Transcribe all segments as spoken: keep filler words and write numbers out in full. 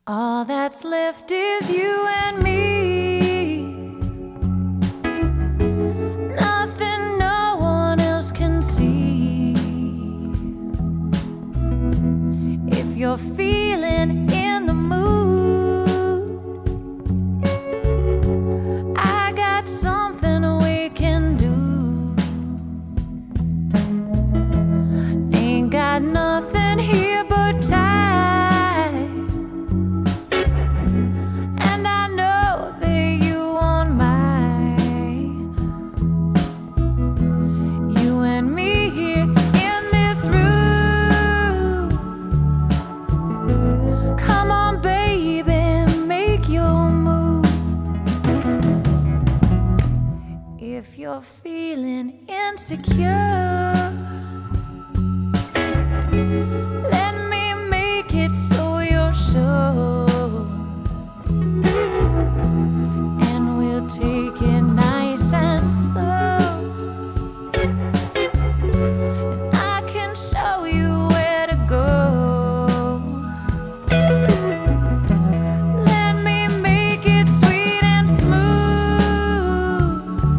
All that's left is you and me. Nothing no one else can see. If you're feeling in the mood, I got something we can do. Ain't got nothing here but time. If you're feeling insecure, let me make it so you're sure, and we'll take it nice and slow, and I can show you where to go. Let me make it sweet and smooth.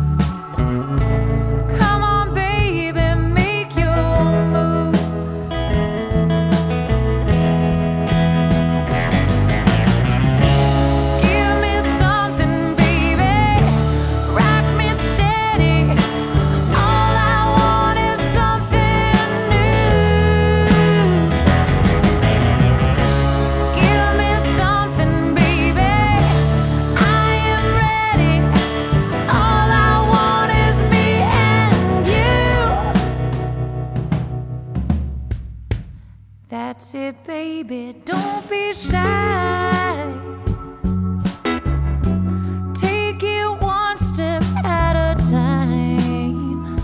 That's it, baby, don't be shy. Take it one step at a time.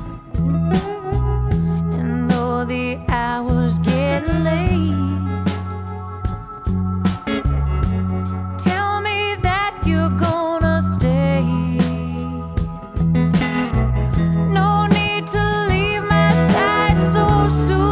And though the hours get late, tell me that you're gonna stay. No need to leave my side so soon.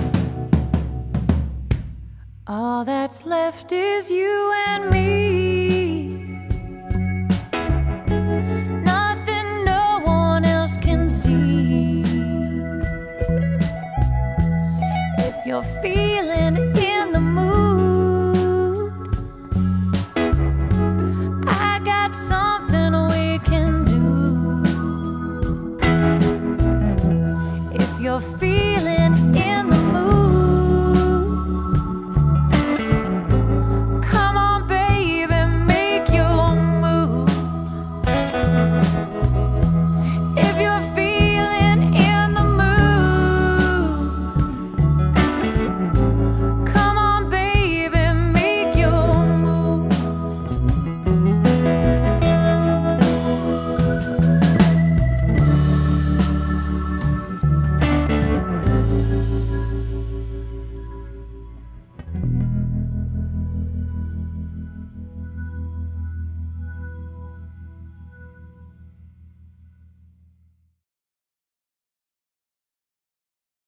All that's left is you and me.